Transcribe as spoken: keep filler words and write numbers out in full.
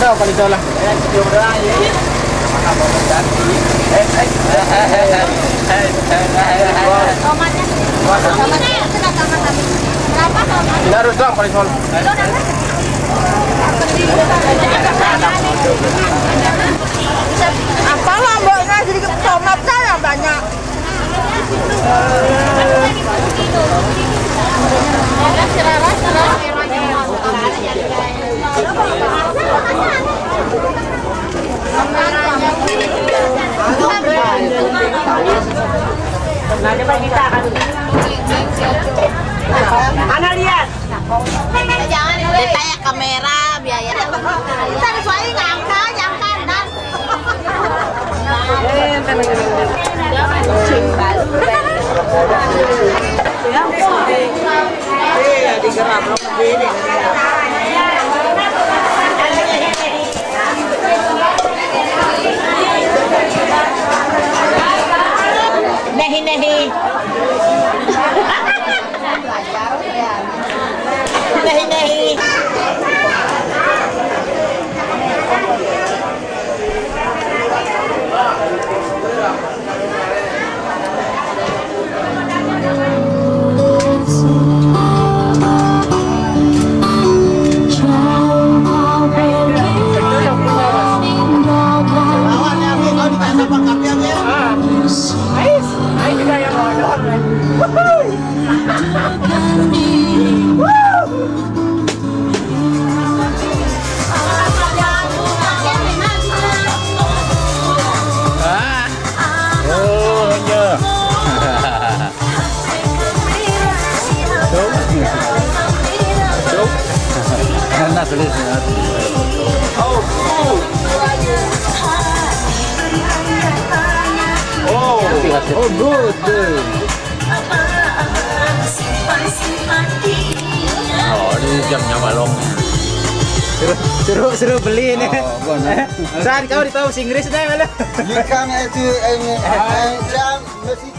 dong kalau itu lah. Tidak harus dong kalau itu. Apa lomboknya jadi tomat saya banyak. Nah, coba kita akan Ana lihat. Jangan kayak kamera biaya. Kita sesuai ngangka yang kanan. Iya, digerak begini. Nehi nehi. Nehi nehi. Enak tulisnya. Oh, oh, oh, good, good. Oh, ini jamnya balong. Suruh, suruh, suruh beli ini. Oh, Saat kau di tahu Inggris dah malah. You come to um, jam,